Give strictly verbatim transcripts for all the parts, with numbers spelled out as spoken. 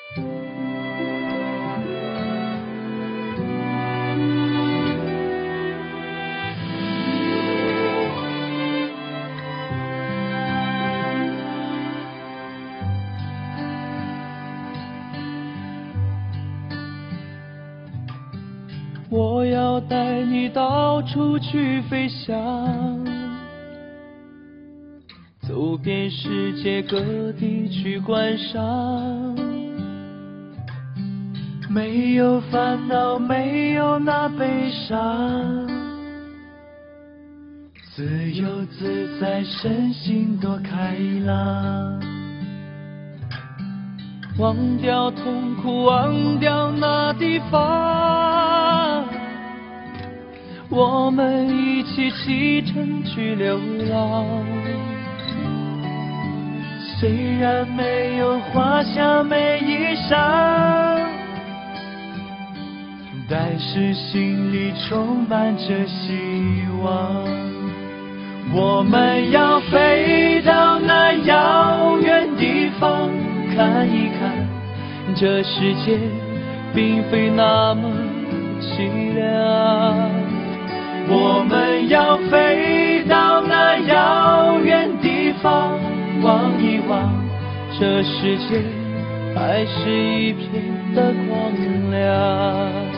我要带你到处去飞翔，走遍世界各地去观赏，没有烦恼，没有那悲伤，自由自在，身心多开朗，忘掉痛苦，忘掉那地方，我们一起启程去流浪。虽然没有花香没衣裳，但是心里充满着希望。我们要飞到那遥远地方，看一看这世界并非那么凄凉。我们要飞到那遥远地方，望一望这世界还是一片的光亮。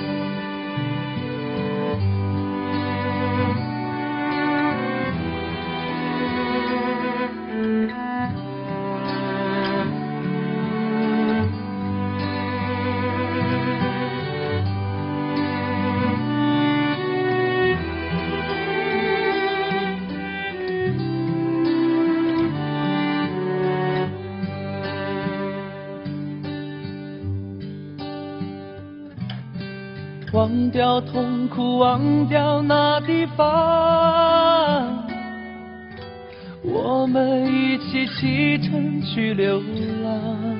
忘掉痛苦，忘掉那地方，我们一起启程去流浪。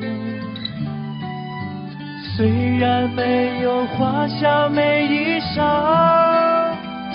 虽然没有花香没衣裳，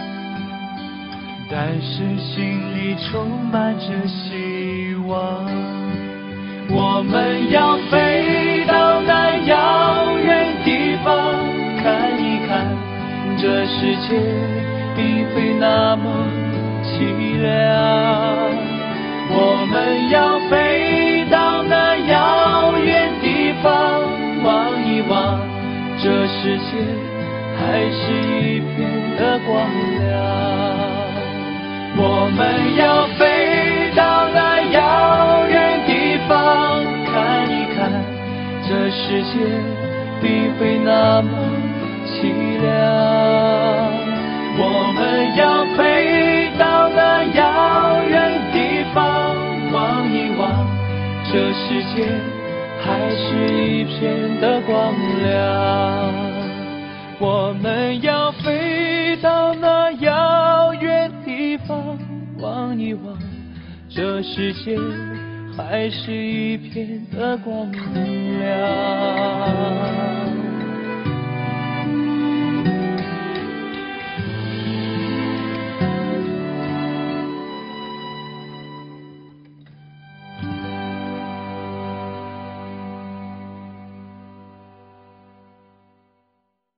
但是心里充满着希望。我们要飞到那遥远地方，看一看这世界并非那么凄凉。我们要飞到那遥远地方，望一望这世界还是一片的光亮。我们要飞到那遥远地方，看一看这世界并非那么凄凉。我们要飞到那遥远地方，望一望这世界还是一片的光亮。我们要飞到那遥远地方，望一望这世界还是一片的光亮。